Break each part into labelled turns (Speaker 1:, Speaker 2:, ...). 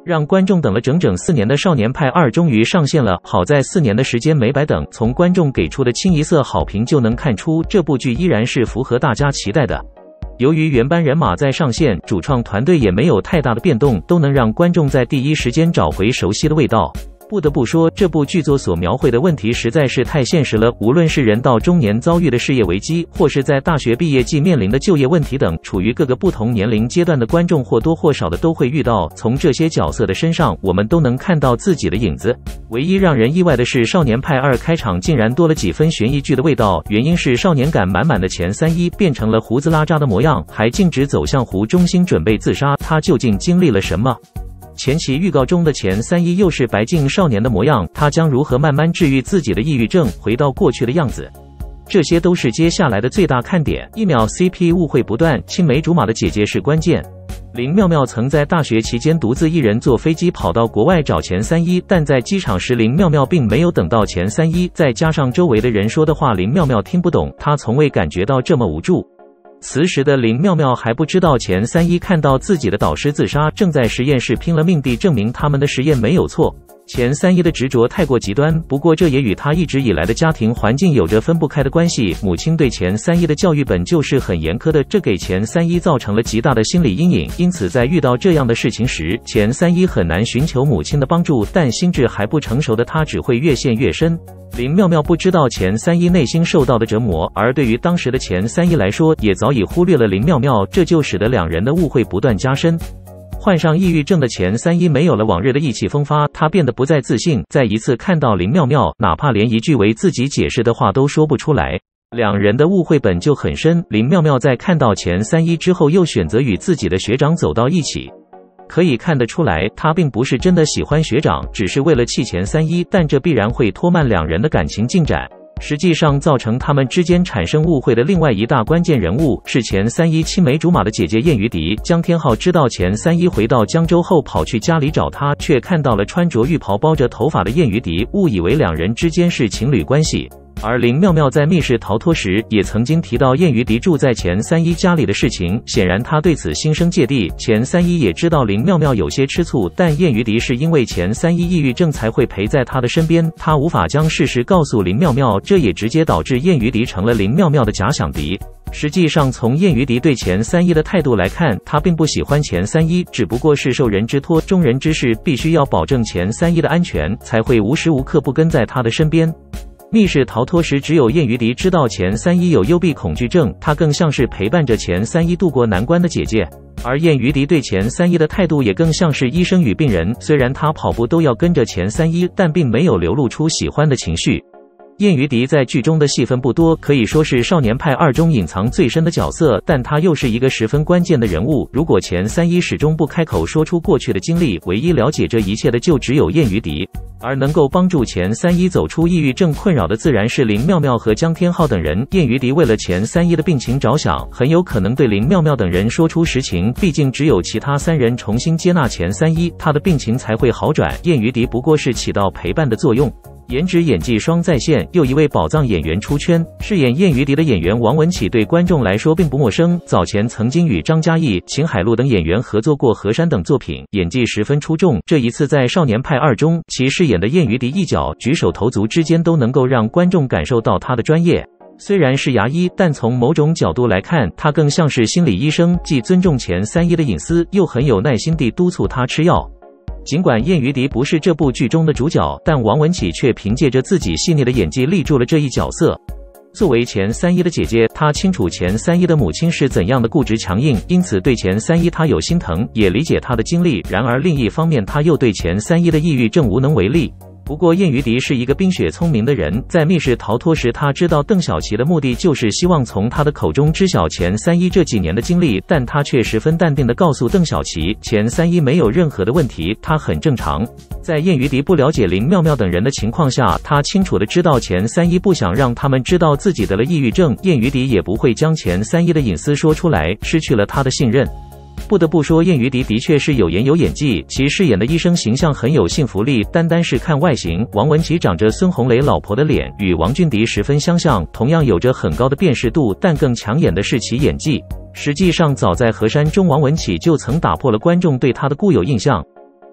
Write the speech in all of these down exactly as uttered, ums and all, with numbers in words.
Speaker 1: 让观众等了整整四年的《少年派二》终于上线了，好在四年的时间没白等，从观众给出的清一色好评就能看出，这部剧依然是符合大家期待的。由于原班人马在上线，主创团队也没有太大的变动，都能让观众在第一时间找回熟悉的味道。不得不说，这部剧作所描绘的问题实在是太现实了，无论是人到中年遭遇的事业危机，或是在大学毕业季面临的就业问题等，处于各个不同年龄阶段的观众或多或少的都会遇到。从这些角色的身上，我们都能看到自己的影子。唯一让人意外的是，《少年派二》开场竟然多了几分悬疑剧的味道，原因是少年感满满的钱三一变成了胡子拉碴的模样，还径直走向湖中心准备自杀，他究竟经历了什么？前期预告中的钱三一又是白净少年的模样，他将如何慢慢治愈自己的抑郁症，回到过去的样子？这些都是接下来的最大看点。一秒 C P 误会不断，青梅竹马的姐姐是关键。林妙妙曾在大学期间独自一人坐飞机跑到国外找钱三一，但在机场时林妙妙并没有等到钱三一，再加上周围的人说的话林妙妙听不懂，她从未感觉到这么无助。此时的林妙妙还不知道钱三一看到自己的导师自杀，正在实验室拼了命地证明他们的实验没有错。钱三一的执着太过极端，不过这也与他一直以来的家庭环境有着分不开的关系。母亲对钱三一的教育本就是很严苛的，这给钱三一造成了极大的心理阴影，因此在遇到这样的事情时，钱三一很难寻求母亲的帮助，但心智还不成熟的他只会越陷越深。林妙妙不知道钱三一内心受到的折磨，而对于当时的钱三一来说，也早已忽略了林妙妙，这就使得两人的误会不断加深。患上抑郁症的钱三一没有了往日的意气风发，他变得不再自信，再一次看到林妙妙，哪怕连一句为自己解释的话都说不出来。两人的误会本就很深，林妙妙在看到钱三一之后，又选择与自己的学长走到一起。可以看得出来，他并不是真的喜欢学长，只是为了气钱三一，但这必然会拖慢两人的感情进展。实际上，造成他们之间产生误会的另外一大关键人物是钱三一青梅竹马的姐姐燕于迪。江天浩知道钱三一回到江州后，跑去家里找他，却看到了穿着浴袍包着头发的燕于迪，误以为两人之间是情侣关系。而林妙妙在密室逃脱时，也曾经提到燕于迪住在钱三一家里的事情，显然他对此心生芥蒂。钱三一也知道林妙妙有些吃醋，但燕于迪是因为钱三一抑郁症才会陪在他的身边，他无法将事实告诉林妙妙，这也直接导致燕于迪成了林妙妙的假想敌。实际上，从燕于迪对钱三一的态度来看，他并不喜欢钱三一，只不过是受人之托，忠人之事，必须要保证钱三一的安全，才会无时无刻不跟在他的身边。密室逃脱时，只有燕于迪知道钱三一有幽闭恐惧症，她更像是陪伴着钱三一度过难关的姐姐。而燕于迪对钱三一的态度也更像是医生与病人，虽然她跑步都要跟着钱三一，但并没有流露出喜欢的情绪。燕于迪在剧中的戏份不多，可以说是《少年派二》中隐藏最深的角色，但他又是一个十分关键的人物。如果钱三一始终不开口说出过去的经历，唯一了解这一切的就只有燕于迪。而能够帮助钱三一走出抑郁症困扰的，自然是林妙妙和江天浩等人。燕于迪为了钱三一的病情着想，很有可能对林妙妙等人说出实情，毕竟只有其他三人重新接纳钱三一，他的病情才会好转。燕于迪不过是起到陪伴的作用。颜值演技双在线，又一位宝藏演员出圈。饰演燕于迪的演员王文启对观众来说并不陌生，早前曾经与张嘉译、秦海璐等演员合作过《河山》等作品，演技十分出众。这一次在《少年派二》中，其饰演的燕于迪一角举手投足之间都能够让观众感受到他的专业。虽然是牙医，但从某种角度来看，他更像是心理医生，既尊重钱三一的隐私，又很有耐心地督促他吃药。尽管燕于迪不是这部剧中的主角，但王文启却凭借着自己细腻的演技立住了这一角色。作为钱三一的姐姐，她清楚钱三一的母亲是怎样的固执强硬，因此对钱三一她有心疼，也理解她的经历。然而另一方面，她又对钱三一的抑郁症无能为力。不过燕于迪是一个冰雪聪明的人，在密室逃脱时，他知道邓小琪的目的就是希望从他的口中知晓钱三一这几年的经历，但他却十分淡定地告诉邓小琪，钱三一没有任何的问题，他很正常。在燕于迪不了解林妙妙等人的情况下，他清楚地知道钱三一不想让他们知道自己得了抑郁症，燕于迪也不会将钱三一的隐私说出来，失去了他的信任。不得不说，燕于迪的确是有颜有演技，其饰演的医生形象很有信服力。单单是看外形，王文启长着孙红雷老婆的脸，与王俊迪十分相像，同样有着很高的辨识度，但更抢眼的是其演技。实际上，早在《河山》中，王文启就曾打破了观众对他的固有印象。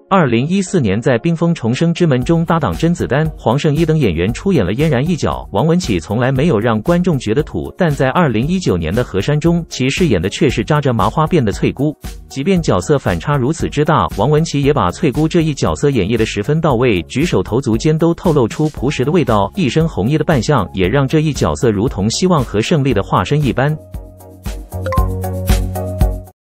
Speaker 1: 二零一四年在《冰封重生之门》中搭档甄子丹、黄圣依等演员出演了嫣然一角，王文启从来没有让观众觉得土，但在二零一九年的《河山》中，其饰演的却是扎着麻花辫的翠姑。即便角色反差如此之大，王文启也把翠姑这一角色演绎得十分到位，举手投足间都透露出朴实的味道，一身红衣的扮相也让这一角色如同希望和胜利的化身一般。